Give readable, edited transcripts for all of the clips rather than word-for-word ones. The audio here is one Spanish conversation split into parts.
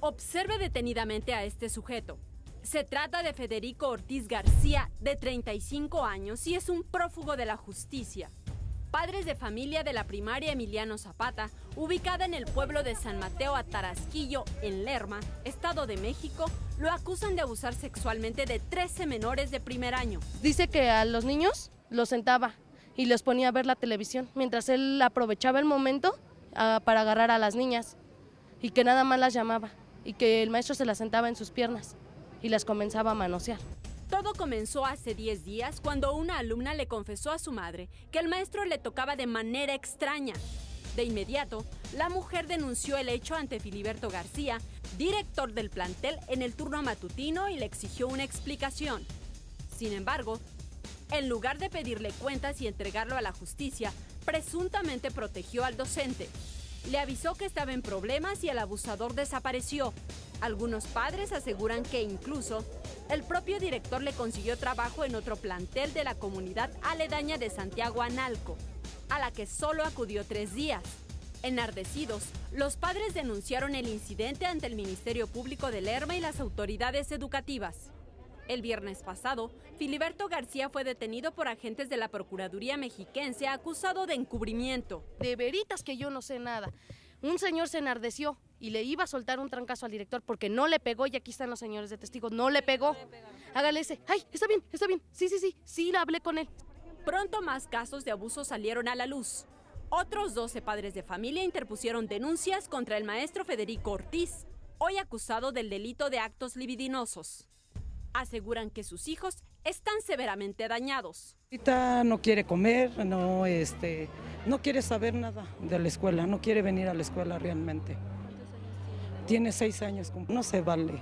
Observe detenidamente a este sujeto. Se trata de Federico Ortiz García, de 35 años, y es un prófugo de la justicia. Padres de familia de la primaria Emiliano Zapata, ubicada en el pueblo de San Mateo Atarasquillo, en Lerma, Estado de México, lo acusan de abusar sexualmente de 13 menores de primer año. Dice que a los niños los sentaba y los ponía a ver la televisión, mientras él aprovechaba el momento para agarrar a las niñas, y que nada más las llamaba, y que el maestro se las sentaba en sus piernas y las comenzaba a manosear. Todo comenzó hace 10 días cuando una alumna le confesó a su madre que el maestro le tocaba de manera extraña. De inmediato, la mujer denunció el hecho ante Filiberto García, director del plantel en el turno matutino, y le exigió una explicación. Sin embargo, en lugar de pedirle cuentas y entregarlo a la justicia, presuntamente protegió al docente. Le avisó que estaba en problemas y el abusador desapareció. Algunos padres aseguran que incluso el propio director le consiguió trabajo en otro plantel de la comunidad aledaña de Santiago Analco, a la que solo acudió 3 días. Enardecidos, los padres denunciaron el incidente ante el Ministerio Público de Lerma y las autoridades educativas. El viernes pasado, Filiberto García fue detenido por agentes de la Procuraduría Mexiquense acusado de encubrimiento. De veritas que yo no sé nada. Un señor se enardeció y le iba a soltar un trancazo al director porque no le pegó, y aquí están los señores de testigos, no le pegó. Hágale ese, ¡ay, está bien, sí, hablé con él! Pronto más casos de abuso salieron a la luz. Otros 12 padres de familia interpusieron denuncias contra el maestro Federico Ortiz, hoy acusado del delito de actos libidinosos. Aseguran que sus hijos están severamente dañados. Ahorita no quiere comer, no quiere saber nada de la escuela, no quiere venir a la escuela realmente. Tiene 6 años, no se vale.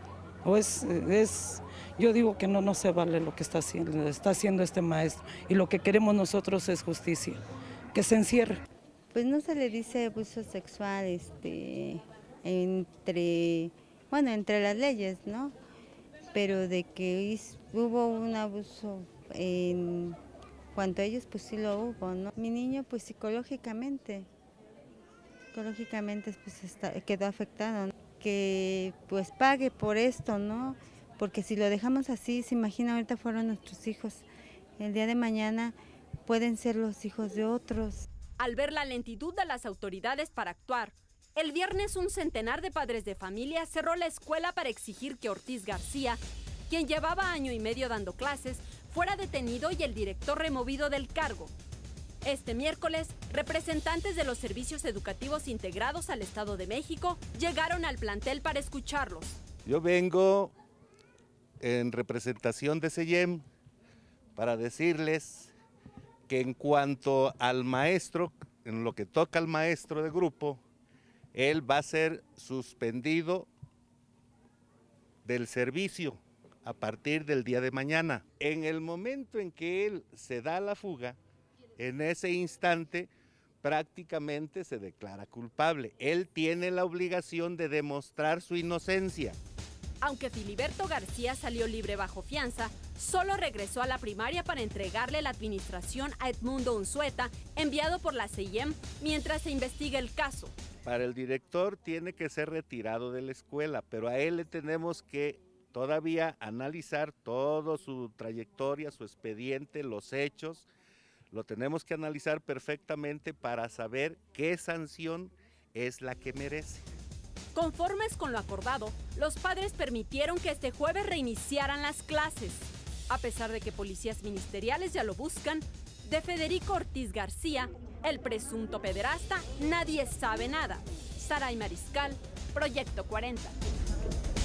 Yo digo que no se vale lo que está haciendo este maestro, y lo que queremos nosotros es justicia, que se encierre. Pues no se le dice abuso sexual entre las leyes, ¿no? Pero de que hubo un abuso en cuanto a ellos, pues sí lo hubo, ¿no? Mi niño, pues psicológicamente pues quedó afectado, ¿no? Que pues pague por esto, ¿no? Porque si lo dejamos así, se imagina, ahorita fueron nuestros hijos, el día de mañana pueden ser los hijos de otros. Al ver la lentitud de las autoridades para actuar, el viernes un centenar de padres de familia cerró la escuela para exigir que Ortiz García, quien llevaba año y medio dando clases, fuera detenido y el director removido del cargo. Este miércoles, representantes de los servicios educativos integrados al Estado de México llegaron al plantel para escucharlos. Yo vengo en representación de SEYEM para decirles que en cuanto al maestro, en lo que toca al maestro de grupo, él va a ser suspendido del servicio a partir del día de mañana. En el momento en que él se da la fuga, en ese instante prácticamente se declara culpable. Él tiene la obligación de demostrar su inocencia. Aunque Filiberto García salió libre bajo fianza, solo regresó a la primaria para entregarle la administración a Edmundo Unzueta, enviado por la SEYEM, mientras se investiga el caso. Para el director tiene que ser retirado de la escuela, pero a él le tenemos que todavía analizar toda su trayectoria, su expediente, los hechos. Lo tenemos que analizar perfectamente para saber qué sanción es la que merece. Conformes con lo acordado, los padres permitieron que este jueves reiniciaran las clases. A pesar de que policías ministeriales ya lo buscan, de Federico Ortiz García, el presunto pederasta, nadie sabe nada. Saray Mariscal, Proyecto 40.